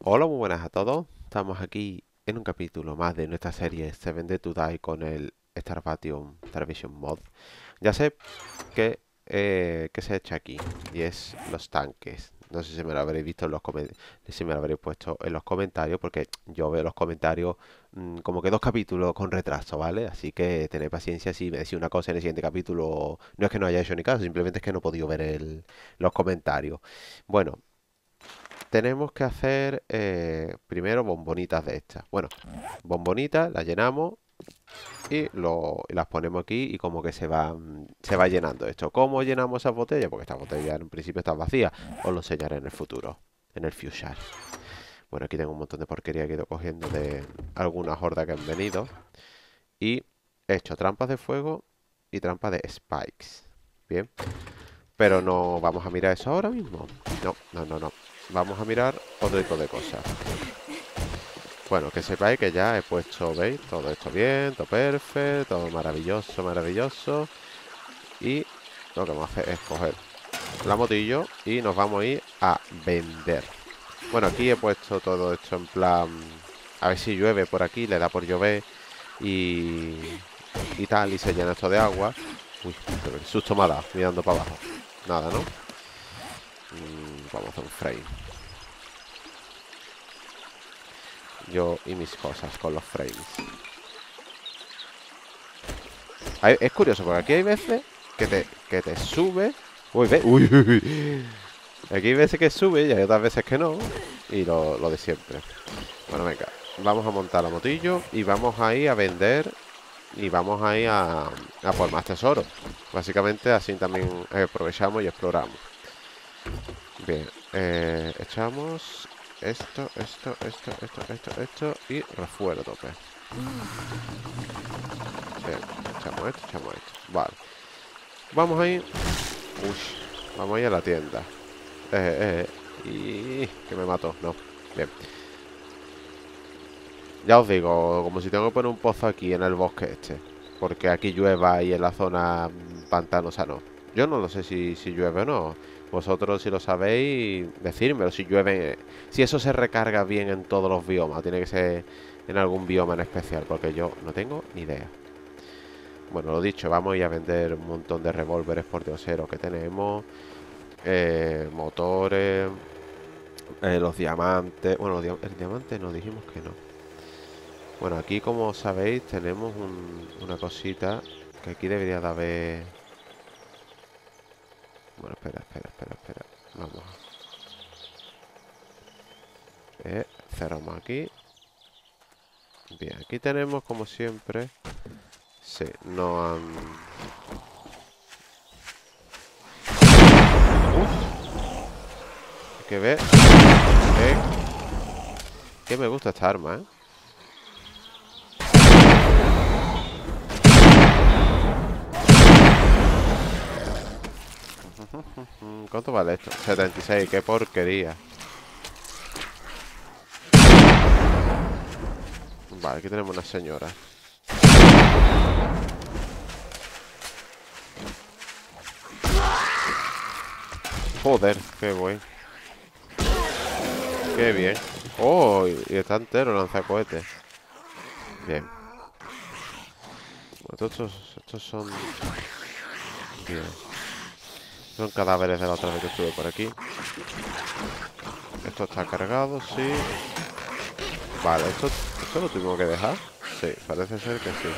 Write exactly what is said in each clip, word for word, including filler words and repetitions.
Hola, muy buenas a todos. Estamos aquí en un capítulo más de nuestra serie Seven Dead to Die con el Starvation, Starvation Mod. Ya sé que, eh, que se echa aquí y es los tanques. No sé si me lo habréis visto en los comentarios, si me lo habréis puesto en los comentarios, porque yo veo los comentarios mm, como que dos capítulos con retraso, ¿vale? Así que tened paciencia si me decís una cosa en el siguiente capítulo. No es que no haya hecho ni caso, simplemente es que no he podido ver el- los comentarios. Bueno, tenemos que hacer eh, primero bombonitas de estas. Bueno, bombonitas, las llenamos y, lo, y las ponemos aquí y como que se va, se va llenando esto. ¿Cómo llenamos esas botellas? Porque estas botellas en un principio están vacías. Os lo enseñaré en el futuro, en el future. Bueno, aquí tengo un montón de porquería que he ido cogiendo de algunas hordas que han venido. Y he hecho trampas de fuego y trampas de spikes. Bien, pero no vamos a mirar eso ahora mismo. No, no, no, no. Vamos a mirar otro tipo de cosas. Bueno, que sepáis que ya he puesto, ¿veis? Todo esto bien, todo perfecto, todo maravilloso, maravilloso. Y lo que vamos a hacer es coger la motillo y nos vamos a ir a vender. Bueno, aquí he puesto todo esto en plan... A ver si llueve por aquí, le da por llover y... Y tal, y se llena esto de agua. Uy, qué susto me ha dado, mirando para abajo. Nada, ¿no? Mm, vamos a hacer un frame. Yo y mis cosas con los frames. Hay- es curioso, porque aquí hay veces que te, que te sube. Uy, ve. Uy, uy, uy. Aquí hay veces que sube y hay otras veces que no. Y lo, lo de siempre. Bueno, venga. Vamos a montar la motillo y vamos a ir a vender. Y vamos a ir a, a por más tesoros. Básicamente así también eh, aprovechamos y exploramos. Bien. Eh, echamos esto, esto, esto, esto, esto, esto. Y refuerzo tope. Bien. Echamos esto, echamos esto. Vale. Vamos a ir. Uy, vamos a ir a la tienda. Eh, eh, y que me mató, no. Bien. Ya os digo, como si tengo que poner un pozo aquí en el bosque este. Porque aquí llueva y en la zona mm, pantanosa no. Yo no lo sé si, si llueve o no. Vosotros si lo sabéis, decírmelo si llueve. Si eso se recarga bien en todos los biomas. Tiene que ser en algún bioma en especial. Porque yo no tengo ni idea. Bueno, lo dicho, vamos a ir a vender un montón de revólveres por dioseros que tenemos. Eh, motores. Eh, los diamantes. Bueno, los dia- el diamante nos dijimos que no. Bueno, aquí como sabéis tenemos un- una cosita que aquí debería de haber... Bueno, espera, espera, espera, espera. Vamos. Eh, cerramos aquí. Bien, aquí tenemos como siempre... Sí, no han... Hay que ver... eh, que me gusta esta arma, ¿eh? Mm, ¿Cuánto vale esto? setenta y seis, qué porquería. Vale, aquí tenemos una señora. Joder, qué buen. Qué bien. Oh, y y está entero lanzacohetes. Bien. Bueno, estos, estos son... Bien. Son cadáveres de la otra vez que estuve por aquí. Esto está cargado, sí. Vale, esto, esto lo tuvimos que dejar. Sí, parece ser que sí.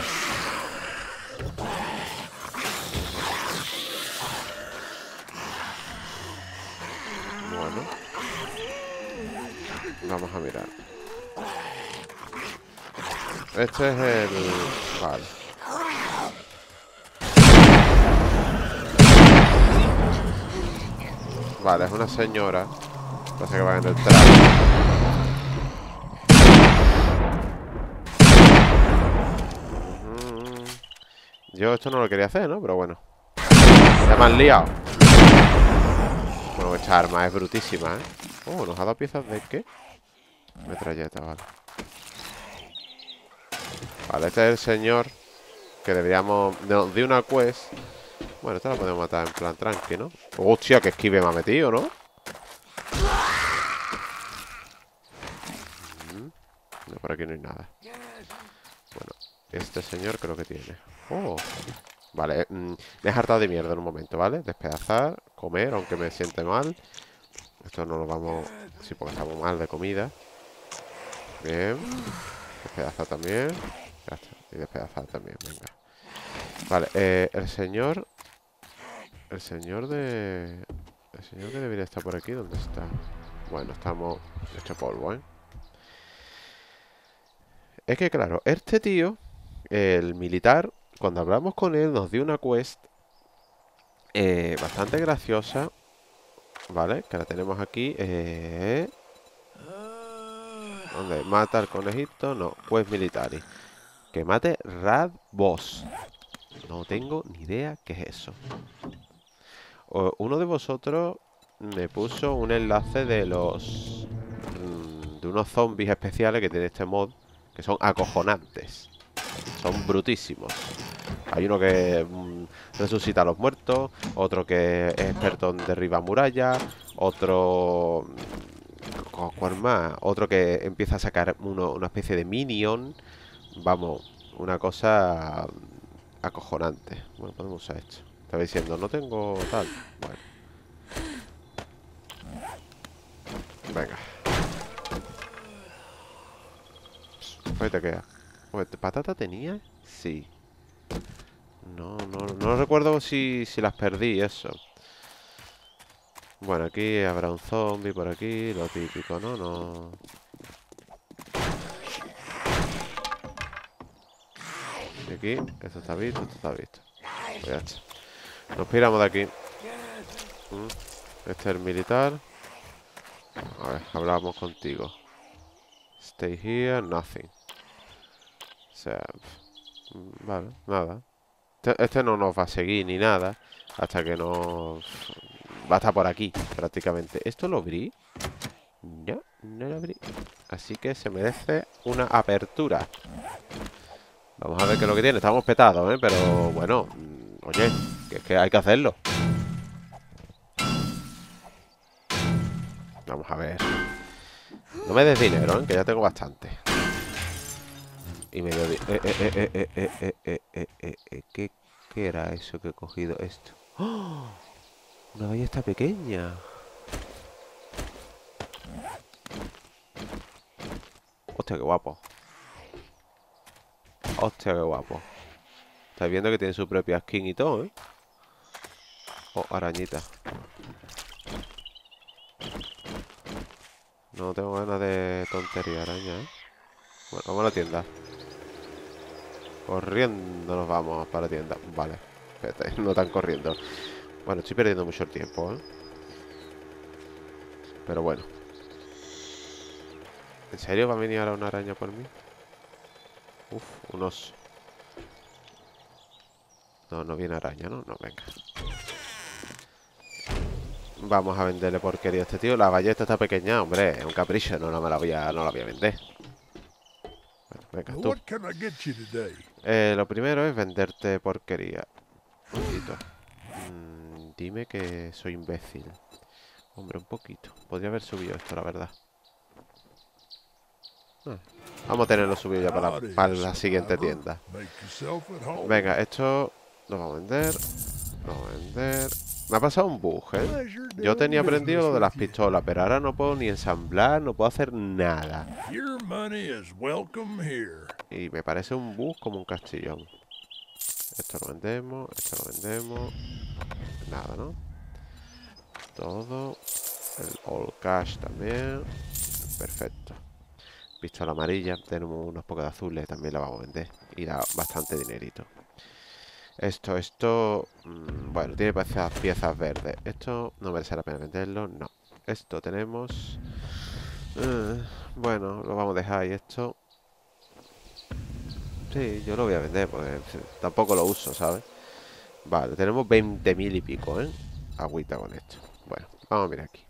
Bueno, vamos a mirar. Este es el... Vale. Vale, es una señora. Parece que va en el tren. Yo esto no lo quería hacer, ¿no? Pero bueno. Ya me han liado. Bueno, esta arma es brutísima, ¿eh? Oh, ¿nos ha dado piezas de qué? Metralleta, vale. Vale, este es el señor que deberíamos... Nos dio una quest. Bueno, esta la podemos matar en plan tranqui, ¿no? Hostia, que esquive me ha metido, ¿no? ¿Mm? No, por aquí no hay nada. Bueno, este señor creo que tiene. ¡Oh! Vale, mm, me he hartado de mierda en un momento, ¿vale? Despedazar, comer, aunque me siente mal. Esto no lo vamos... Sí, porque estamos mal de comida. Bien. Despedazar también. Ya está. Y despedazar también, venga. Vale, eh, el señor... El señor de... El señor que debería estar por aquí, ¿dónde está? Bueno, estamos hecho polvo, ¿eh? Es que claro, este tío, el militar, cuando hablamos con él nos dio una quest eh, bastante graciosa, ¿vale? Que la tenemos aquí. Eh... ¿Dónde? Mata al conejito. No, quest militari. Que mate Rad Boss. No tengo ni idea qué es eso. O, uno de vosotros me puso un enlace de los... mmm, de unos zombies especiales que tiene este mod, que son acojonantes. Son brutísimos. Hay uno que mmm, resucita a los muertos, otro que es experto en derribar murallas, otro... ¿Cuál más? Otro que empieza a sacar uno, una especie de minion. Vamos, una cosa acojonante. Bueno, podemos usar esto. Estaba diciendo, no tengo tal. Bueno, venga. Pues te queda. ¿Patata tenía? Sí. No, no, no recuerdo si, si las perdí, eso. Bueno, aquí habrá un zombie por aquí, lo típico, ¿no? No. Y aquí, esto está visto, esto está visto. Pues ya está. Nos piramos de aquí. ¿Mm? Este es el militar. A ver, hablamos contigo. Stay here, nothing. O sea, pf, vale, nada. Este, este no nos va a seguir ni nada hasta que no... Va a estar por aquí, prácticamente. ¿Esto lo abrí? No, no lo abrí. Así que se merece una apertura. Vamos a ver qué es lo que tiene. Estamos petados, ¿eh? Pero bueno, oye, que es que hay que hacerlo. Vamos a ver. No me des dinero, ¿eh? Que ya tengo bastante. Y medio... di- Eh, eh, eh, eh, eh, eh, eh, eh, eh, eh, ¿Qué, qué era eso que he cogido? Esto. ¡Oh! Una ballesta pequeña. Hostia, qué guapo. Hostia, qué guapo. Estáis viendo que tiene su propia skin y todo, ¿eh? Oh, arañita. No tengo ganas de tontería, araña, ¿eh? Bueno, vamos a la tienda. Corriendo nos vamos para la tienda. Vale. Espérate, no tan corriendo. Bueno, estoy perdiendo mucho el tiempo, ¿eh? Pero bueno. ¿En serio va a venir ahora una araña por mí? Uf, un oso. No, no viene araña, ¿no? No, venga. Vamos a venderle porquería a este tío. La ballesta está pequeña, hombre. Es un capricho. No, no me la voy a, no la voy a vender. Bueno, venga, tú. Eh, lo primero es venderte porquería. Un poquito. Mm, dime que soy imbécil. Hombre, un poquito. Podría haber subido esto, la verdad. Ah, vamos a tenerlo subido ya para, para la siguiente tienda. Venga, esto lo vamos a vender. Lo vamos a vender. Me ha pasado un bug, ¿eh? Yo tenía aprendido lo de las pistolas, pero ahora no puedo ni ensamblar, no puedo hacer nada. Y me parece un bug como un castillón. Esto lo vendemos, esto lo vendemos. Nada, ¿no? Todo. El all cash también. Perfecto. Pistola amarilla. Tenemos unos pocos de azules, también la vamos a vender. Y da bastante dinerito. Esto, esto... Mmm, bueno, tiene piezas, piezas verdes. Esto no merece la pena venderlo, no. Esto tenemos... Uh, bueno, lo vamos a dejar. Y esto... Sí, yo lo voy a vender porque tampoco lo uso, ¿sabes? Vale, tenemos veinte mil y pico, ¿eh? Agüita con esto. Bueno, vamos a mirar aquí.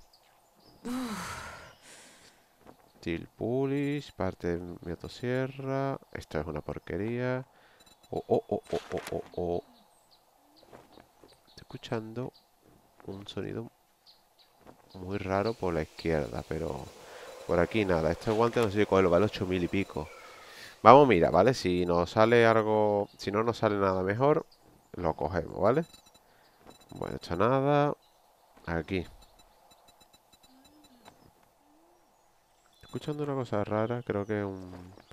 Steel Polish, parte de mi motosierra. Esto es una porquería. Oh, oh, oh, oh, oh, oh, oh. Estoy escuchando un sonido muy raro por la izquierda, pero Por aquí nada. Este guante no sé si cogerlo, vale ocho mil y pico. Vamos, mira, ¿vale? Si nos sale algo... Si no nos sale nada mejor, lo cogemos, ¿vale? Bueno, esto nada. Aquí. Escuchando una cosa rara, creo que es un...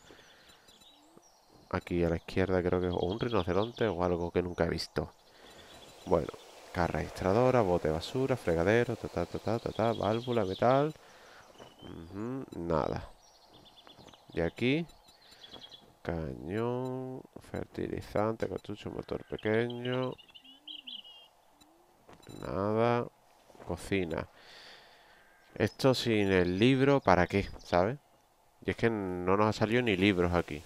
Aquí a la izquierda creo que es o un rinoceronte o algo que nunca he visto. Bueno, caja registradora, bote de basura, fregadero, ta ta ta ta ta, ta, válvula, metal. Ujú, nada. Y aquí, cañón, fertilizante, cartucho, motor pequeño. Nada. Cocina. Esto sin el libro, ¿para qué? ¿Sabes? Y es que no nos ha salido ni libros aquí.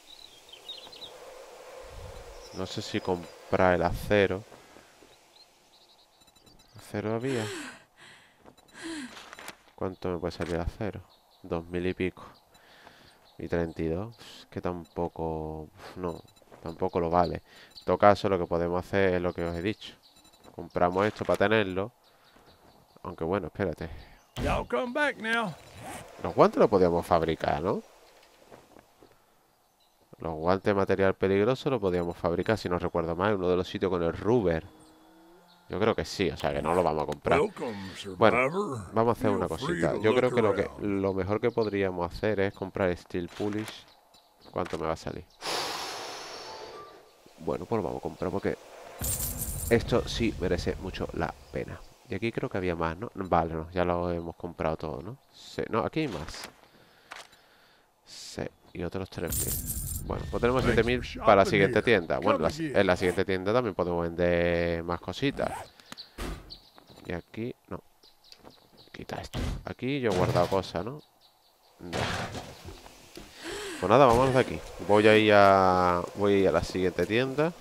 No sé si comprar el acero. ¿Acero había? ¿Cuánto me puede salir el acero? Dos mil y pico. Y treinta y dos. Es que tampoco... No, tampoco lo vale. En todo caso, lo que podemos hacer es lo que os he dicho. Compramos esto para tenerlo. Aunque bueno, espérate. Los guantes los podíamos fabricar, ¿no? Los guantes de material peligroso los podíamos fabricar, si no recuerdo mal, en uno de los sitios con el rubber. Yo creo que sí, o sea que no lo vamos a comprar. Bueno, vamos a hacer una cosita. Yo creo que lo que lo mejor que podríamos hacer es comprar Steel Polish. ¿Cuánto me va a salir? Bueno, pues lo vamos a comprar porque esto sí merece mucho la pena. Y aquí creo que había más, ¿no? Vale, no, ya lo hemos comprado todo, ¿no? Sí, no, aquí hay más. Sí, y otros tres mil. Bueno, pues tenemos siete mil para la siguiente tienda. Bueno, la, en la siguiente tienda también podemos vender más cositas. Y aquí, no. Quita esto. Aquí yo he guardado cosas, ¿no? No. Pues nada, vámonos de aquí. Voy a ir a, voy a, ir a la siguiente tienda.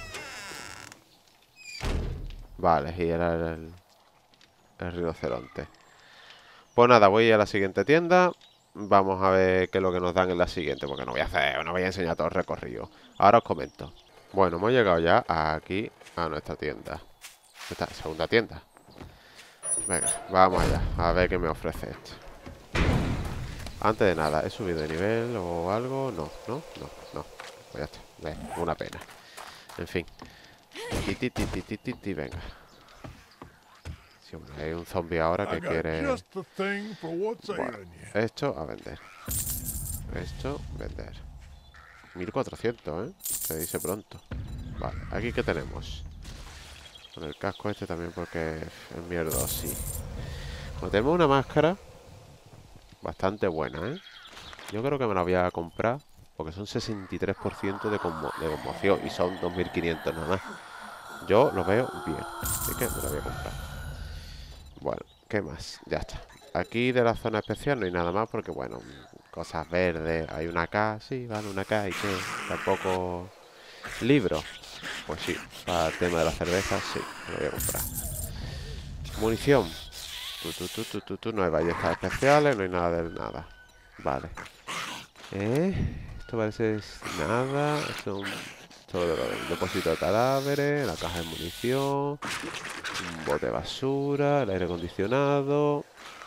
Vale, y era el, el rinoceronte. Pues nada, voy a ir a la siguiente tienda. Vamos a ver qué es lo que nos dan en la siguiente, porque no voy a hacer, no voy a enseñar todo el recorrido. Ahora os comento. Bueno, hemos llegado ya aquí a nuestra tienda. Esta segunda tienda. Venga, vamos allá, a ver qué me ofrece esto. Antes de nada, ¿he subido de nivel o algo? No, no, no, no. Pues ya está, Ven, una pena. En fin. Ti, ti, ti, ti, ti, ti, ti, venga. Si hombre, hay un zombie ahora que quiere... Bueno, esto a vender. Esto, vender. mil cuatrocientos, ¿eh? Se dice pronto. Vale, aquí ¿qué tenemos? Con el casco este también porque es mierda, sí. Bueno, tenemos una máscara bastante buena, ¿eh? Yo creo que me la voy a comprar porque son sesenta y tres por ciento de, conmo de conmoción y son dos mil quinientos nada más. Yo lo veo bien, así que me la voy a comprar. Bueno, ¿qué más? Ya está. Aquí de la zona especial no hay nada más porque, bueno, cosas verdes. Hay una K, sí, vale, una K y que tampoco... Libros. Pues sí, para el tema de la cerveza, sí, me lo voy a comprar. Munición. Tú, tú, tú, tú, tú, tú. No hay ballestas especiales, no hay nada de nada. Vale. Eh, esto parece nada. Esto es un... Esto es un depósito de cadáveres, la caja de munición, un bote de basura, el aire acondicionado.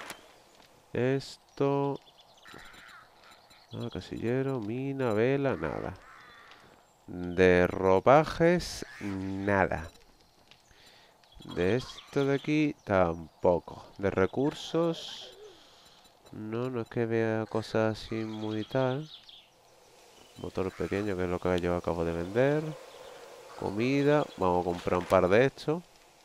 Esto. Ah, casillero, mina, vela, nada. De ropajes, nada. De esto de aquí, tampoco. De recursos, no, no es que vea cosas así muy tal. Motor pequeño, que es lo que yo acabo de vender. Comida, vamos a comprar un par de estos.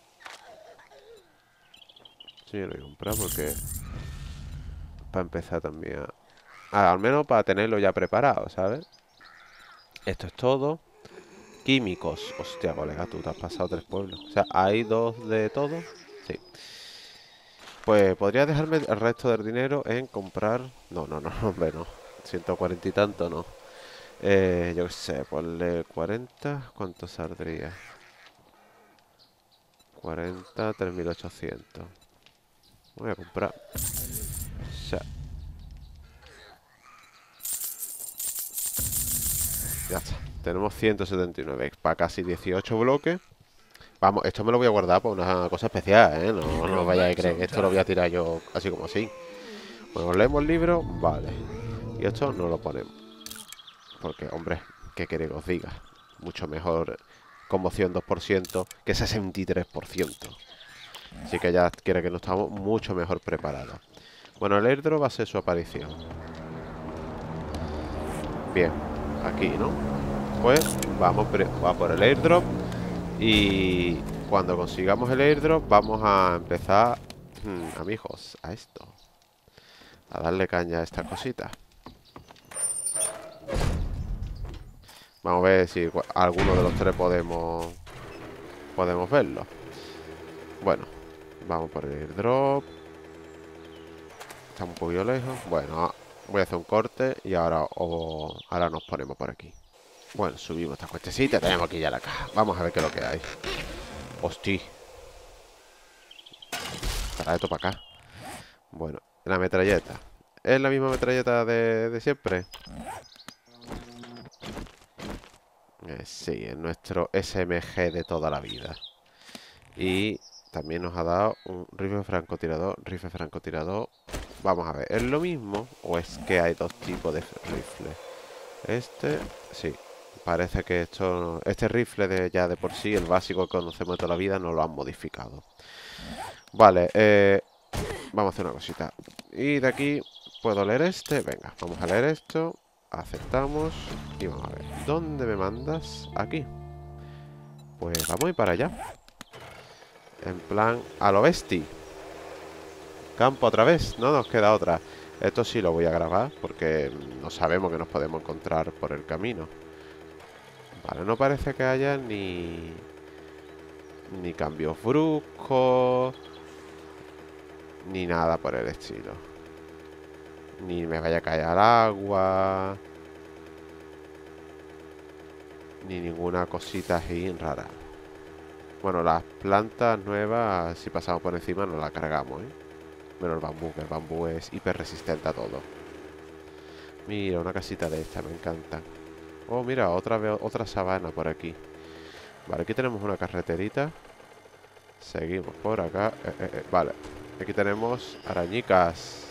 Sí, lo voy a comprar porque... Para empezar también a... Ah, al menos para tenerlo ya preparado, ¿sabes? Esto es todo. Químicos. Hostia, colega, tú te has pasado tres pueblos. O sea, ¿hay dos de todo? Sí. Pues podrías dejarme el resto del dinero en comprar... No, no, no, hombre, no. ciento cuarenta y tanto, no. Eh, yo qué sé, ponle cuarenta. ¿Cuánto saldría? cuarenta, tres mil ochocientos. Voy a comprar. O sea. Ya está. Tenemos ciento setenta y nueve para casi dieciocho bloques. Vamos, esto me lo voy a guardar para una cosa especial, ¿eh? No, no vayáis a creer que esto lo voy a tirar yo así como así. Bueno, leemos el libro, vale. Y esto no lo ponemos. Porque, hombre, ¿qué queréis que os diga? Mucho mejor conmoción dos por ciento que sesenta y tres por ciento. Así que ya quiere que no estamos mucho mejor preparados. Bueno, el airdrop va a ser su aparición. Bien, aquí, ¿no? Pues vamos a por el airdrop. Y cuando consigamos el airdrop vamos a empezar, hmm, amigos, a esto. A darle caña a esta cosita. Vamos a ver si alguno de los tres podemos Podemos verlo. Bueno, vamos por el airdrop. Está un poquito lejos. Bueno, voy a hacer un corte y ahora, o, ahora nos ponemos por aquí. Bueno, subimos esta cuestecita. Tenemos aquí ya la caja. Vamos a ver qué es lo que hay. Hostia. Trae esto para acá. Bueno, la metralleta. ¿Es la misma metralleta de, de siempre? Eh, sí, es nuestro S M G de toda la vida. Y también nos ha dado un rifle francotirador. Rifle francotirador. Vamos a ver, ¿es lo mismo o es que hay dos tipos de rifle? Este, sí. Parece que esto, este rifle de ya de por sí, el básico que conocemos de toda la vida, no lo han modificado. Vale, eh, vamos a hacer una cosita. Y de aquí, ¿puedo leer este? Venga, vamos a leer esto. Aceptamos. Y vamos a ver. ¿Dónde me mandas? Aquí. Pues vamos a ir para allá. En plan, a lo besti. Campo otra vez, no nos queda otra. Esto sí lo voy a grabar porque no sabemos que nos podemos encontrar por el camino. Vale, no parece que haya ni... Ni cambios bruscos. Ni nada por el estilo. Ni me vaya a caer al agua. Ni ninguna cosita así rara. Bueno, las plantas nuevas, si pasamos por encima, nos las cargamos, ¿eh? Menos el bambú, que el bambú es hiper resistente a todo. Mira, una casita de esta, me encanta. Oh, mira, otra vez otra sabana por aquí. Vale, aquí tenemos una carreterita. Seguimos por acá. Eh, eh, eh, vale, aquí tenemos arañicas.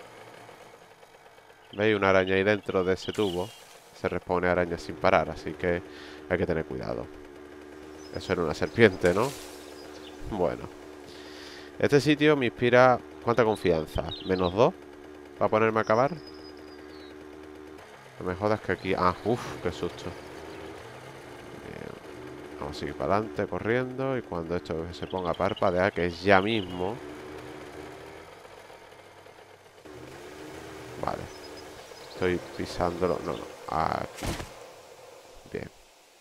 ¿Veis? Una araña ahí dentro de ese tubo. Se respawn araña sin parar, así que hay que tener cuidado. Eso era una serpiente, ¿no? Bueno. Este sitio me inspira... ¿Cuánta confianza? ¿Menos dos? ¿Va a ponerme a acabar? No me jodas que aquí... Ah, uff, qué susto. Bien. Vamos a seguir para adelante corriendo. Y cuando esto se ponga a parpadear, que es ya mismo. Vale. Estoy pisándolo. No, no. Aquí. Bien.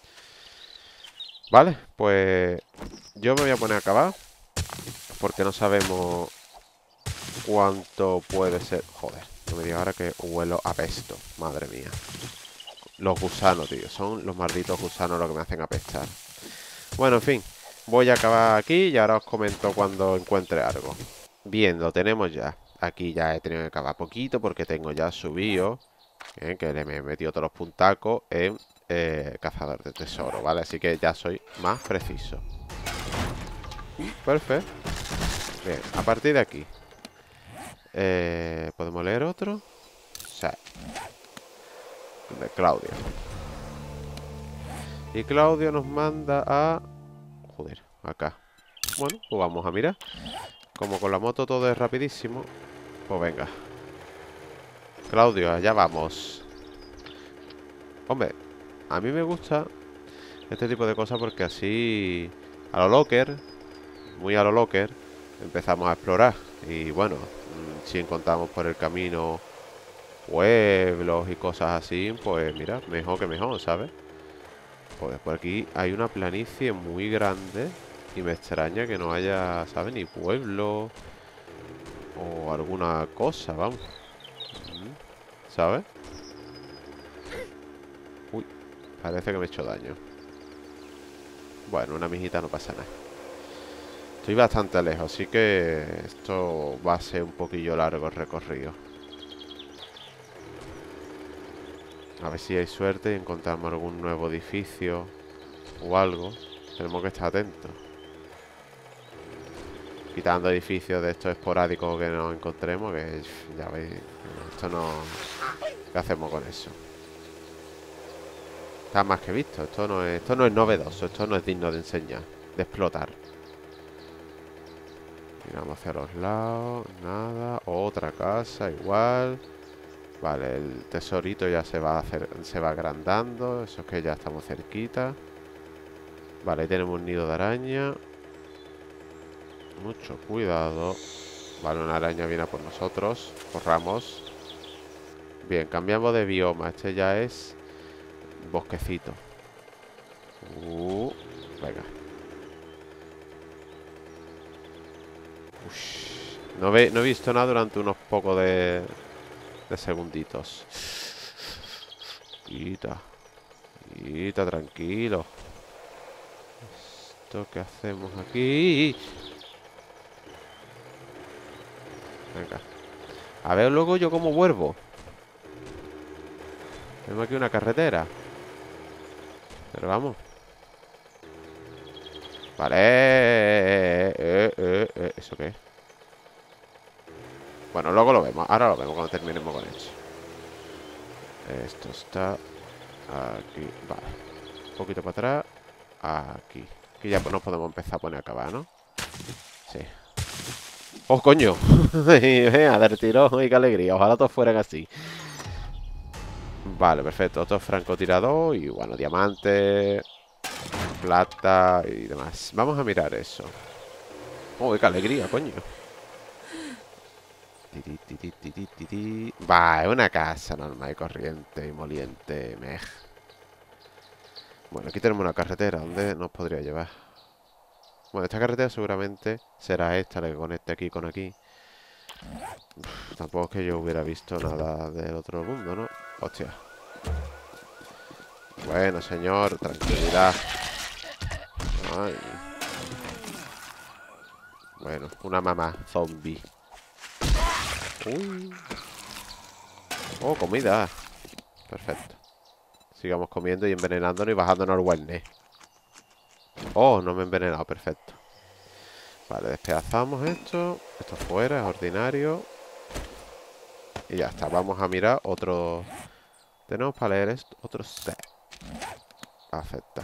Vale, pues... Yo me voy a poner a acabar. Porque no sabemos cuánto puede ser. Joder, no me digas ahora que huelo apesto. Madre mía. Los gusanos, tío. Son los malditos gusanos los que me hacen apestar. Bueno, en fin. Voy a acabar aquí y ahora os comento cuando encuentre algo. Bien, lo tenemos ya. Aquí ya he tenido que acabar poquito porque tengo ya subido. Bien, que le me he metido todos los puntacos en eh, cazador de tesoro, ¿vale? Así que ya soy más preciso. Perfecto. Bien, a partir de aquí. Eh, ¿Podemos leer otro? Sí. De Claudio. Y Claudio nos manda a... Joder, acá. Bueno, pues vamos a mirar. Como con la moto todo es rapidísimo. Pues venga. Claudio, allá vamos. Hombre, a mí me gusta este tipo de cosas porque así... A lo locker. Muy a lo locker. Empezamos a explorar. Y bueno, si encontramos por el camino pueblos y cosas así, pues mira, mejor que mejor, ¿sabes? Pues por aquí hay una planicie muy grande y me extraña que no haya, ¿sabes? Ni pueblo o alguna cosa, vamos. ¿Sabes? Uy, parece que me he hecho daño. Bueno, una mijita no pasa nada. Estoy bastante lejos, así que esto va a ser un poquillo largo el recorrido. A ver si hay suerte y encontramos algún nuevo edificio o algo. Tenemos que estar atentos. Quitando edificios de estos esporádicos que nos encontremos, que ya veis, esto no... ¿Qué hacemos con eso? Está más que visto, esto no es, esto no es novedoso, esto no es digno de enseñar, de explotar. Miramos hacia los lados, nada, otra casa igual. Vale, el tesorito ya se va a hacer, se va agrandando, eso es que ya estamos cerquita. Vale, ahí tenemos un nido de araña. Mucho cuidado. Vale, una araña viene a por nosotros. Corramos. Bien, cambiamos de bioma. Este ya es bosquecito. Uh, venga. Ush. No, ve, no he visto nada durante unos pocos de, de segunditos. Quita. Quita, tranquilo. ¿Esto qué hacemos aquí? Venga. A ver luego yo cómo vuelvo. Tengo aquí una carretera. Pero vamos. Vale. Eh, eh, eh, eh, ¿Eso qué es? Bueno, luego lo vemos. Ahora lo vemos cuando terminemos con eso. Esto está aquí. Vale. Un poquito para atrás. Aquí. Aquí ya nos podemos empezar a poner a acabar, ¿no? Sí. ¡Oh, coño! A dar tiro. ¡Ay, qué alegría! Ojalá todos fueran así. Vale, perfecto. Otro francotirador y, bueno, diamante, plata y demás. Vamos a mirar eso. ¡Oh, qué alegría, coño! Va, es una casa normal y corriente y moliente. Mej. Bueno, aquí tenemos una carretera. ¿Dónde nos podría llevar? Bueno, esta carretera seguramente será esta, la que conecte aquí con aquí. Uf, tampoco es que yo hubiera visto nada del otro mundo, ¿no? Hostia. Bueno, señor, tranquilidad. Ay. Bueno, una mamá zombie. Uy. Oh, comida. Perfecto. Sigamos comiendo y envenenándonos y bajándonos al wellness. Oh, no me he envenenado, perfecto. Vale, despedazamos esto. Esto fuera, es ordinario. Y ya está, vamos a mirar otro. Tenemos para leer esto, otro set. Acepta.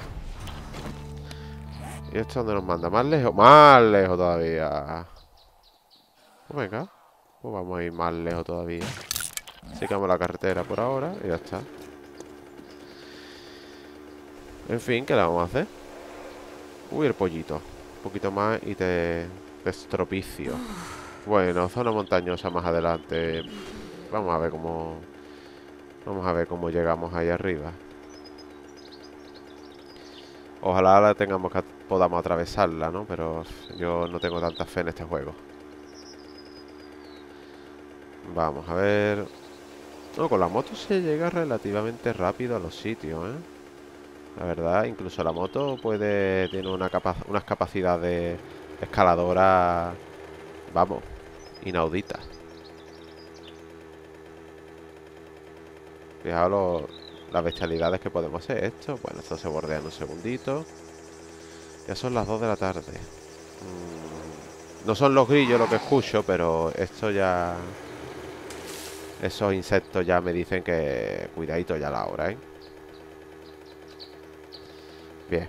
¿Y esto dónde nos manda? ¿Más lejos? Más lejos todavía. Pues venga. Pues vamos a ir más lejos todavía. Sigamos la carretera por ahora y ya está. En fin, ¿qué le vamos a hacer? Uy, el pollito. Un poquito más y te destropicio. Bueno, zona montañosa más adelante. Vamos a ver cómo... Vamos a ver cómo llegamos ahí arriba. Ojalá la tengamos que podamos atravesarla, ¿no? Pero yo no tengo tanta fe en este juego. Vamos a ver... No, con la moto se llega relativamente rápido a los sitios, ¿eh? La verdad, incluso la moto puede... Tiene una capa unas capacidades escaladoras... Vamos, inauditas. Fijaos lo, las bestialidades que podemos hacer. Esto, bueno, esto se bordea en un segundito. Ya son las dos de la tarde. Mm, no son los grillos lo que escucho, pero esto ya... Esos insectos ya me dicen que... Cuidadito ya la hora, ¿eh? Bien.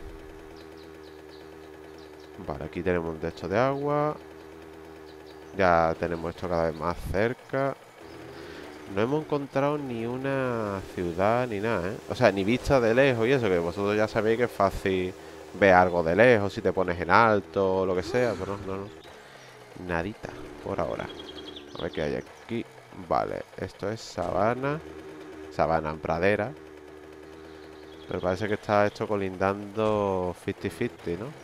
Vale, aquí tenemos un techo de agua. Ya tenemos esto cada vez más cerca. No hemos encontrado ni una ciudad ni nada, ¿eh? O sea, ni vista de lejos y eso, que vosotros ya sabéis que es fácil ver algo de lejos si te pones en alto o lo que sea, pero no, no, no. Nadita, por ahora. A ver qué hay aquí. Vale, esto es sabana. Sabana en pradera. Pero parece que está esto colindando cincuenta cincuenta, ¿no?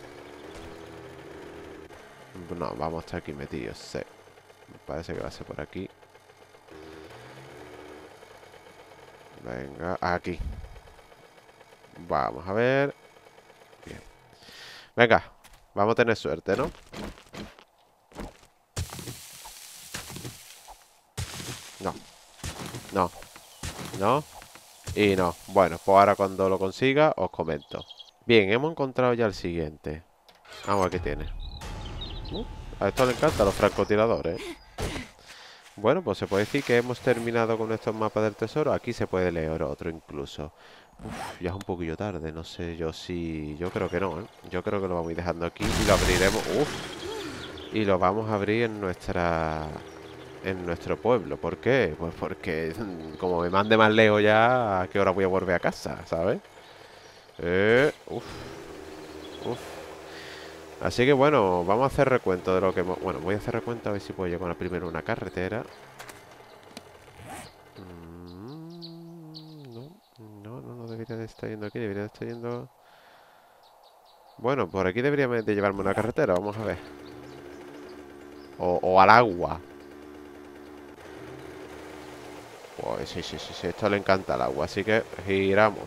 No, vamos a estar aquí metidos, sí. Parece que va a ser por aquí. Venga, aquí. Vamos a ver. Bien. Venga, vamos a tener suerte, ¿no? No. No. No. Y no. Bueno, pues ahora cuando lo consiga os comento. Bien, hemos encontrado ya el siguiente. Vamos a ver qué tiene. Uh, A esto le encantan los francotiradores. Bueno, pues se puede decir que hemos terminado con estos mapas del tesoro. Aquí se puede leer otro incluso. Uf, ya es un poquillo tarde, no sé yo si... Yo creo que no, ¿eh? Yo creo que lo vamos a ir dejando aquí y lo abriremos... Uf, y lo vamos a abrir en nuestra... En nuestro pueblo. ¿Por qué? Pues porque como me mande más lejos ya, ¿a qué hora voy a volver a casa? ¿Sabes? Eh, uf, uf. Así que bueno, vamos a hacer recuento de lo que hemos... Bueno, voy a hacer recuento a ver si puedo llegar primero a una carretera. Mm, no, no, no, no debería de estar yendo aquí, debería de estar yendo... Bueno, por aquí debería de llevarme una carretera, vamos a ver. O, o al agua. Pues sí, sí, sí, sí, esto le encanta el agua, así que giramos.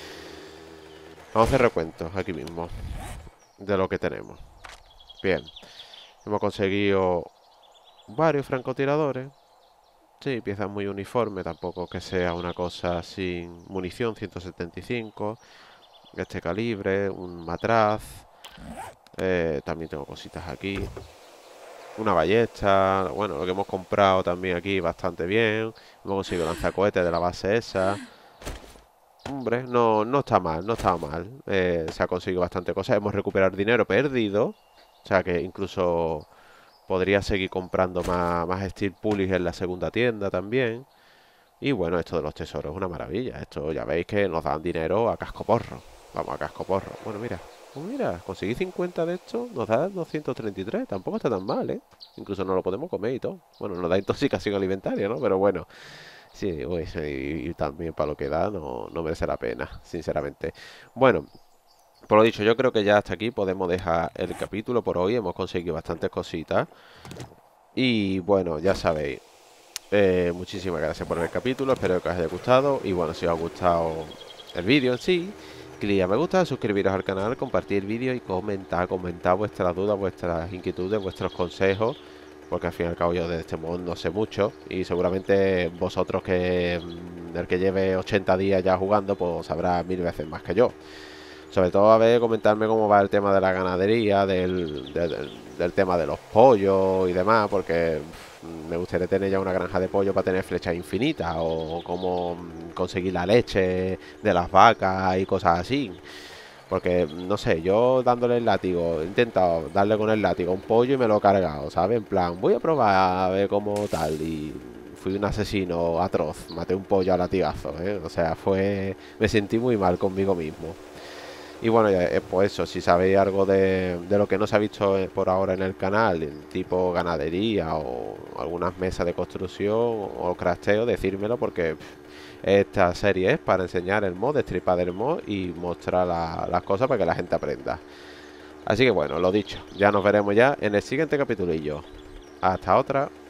Vamos a hacer recuentos aquí mismo de lo que tenemos. Bien, hemos conseguido varios francotiradores. Sí, piezas muy uniformes, tampoco que sea una cosa sin munición, ciento setenta y cinco. Este calibre, un matraz. Eh, también tengo cositas aquí. Una ballesta. Bueno, lo que hemos comprado también aquí bastante bien. Hemos conseguido lanzacohetes de la base esa. Hombre, no, no está mal, no está mal. Eh, se ha conseguido bastante cosas. Hemos recuperado dinero perdido. O sea que incluso podría seguir comprando más, más Steel Pulleys en la segunda tienda también. Y bueno, esto de los tesoros es una maravilla. Esto ya veis que nos dan dinero a casco porro. Vamos, a casco porro. Bueno, mira. Pues mira, conseguí cincuenta de estos, nos da doscientos treinta y tres. Tampoco está tan mal, ¿eh? Incluso no lo podemos comer y todo. Bueno, nos da intoxicación alimentaria, ¿no? Pero bueno. Sí, uy, sí, y, y también para lo que da no, no merece la pena, sinceramente. Bueno, por lo dicho, yo creo que ya hasta aquí podemos dejar el capítulo por hoy. Hemos conseguido bastantes cositas. Y bueno, ya sabéis. Eh, muchísimas gracias por el capítulo, espero que os haya gustado. Y bueno, si os ha gustado el vídeo en sí, clic a me gusta, suscribiros al canal, compartir el vídeo y comentar, comentar vuestras dudas, vuestras inquietudes, vuestros consejos. Porque al fin y al cabo yo de este modo no sé mucho. Y seguramente vosotros que mm, el que lleve ochenta días ya jugando, pues sabrá mil veces más que yo. Sobre todo a ver, comentarme cómo va el tema de la ganadería, del, del, del tema de los pollos y demás, porque pff, me gustaría tener ya una granja de pollo para tener flechas infinitas, o cómo conseguir la leche de las vacas y cosas así. Porque, no sé, yo dándole el látigo, he intentado darle con el látigo a un pollo y me lo he cargado, ¿sabes? En plan, voy a probar a ver cómo tal, y fui un asesino atroz, maté un pollo a latigazo, ¿eh? O sea, fue... me sentí muy mal conmigo mismo. Y bueno, ya, eh, pues eso, si sabéis algo de, de lo que no se ha visto eh, por ahora en el canal, en tipo ganadería o algunas mesas de construcción o crafteo, decírmelo porque pff, esta serie es para enseñar el mod, destripar el mod y mostrar la- las cosas para que la gente aprenda. Así que bueno, lo dicho, ya nos veremos ya en el siguiente capitulillo. Hasta otra.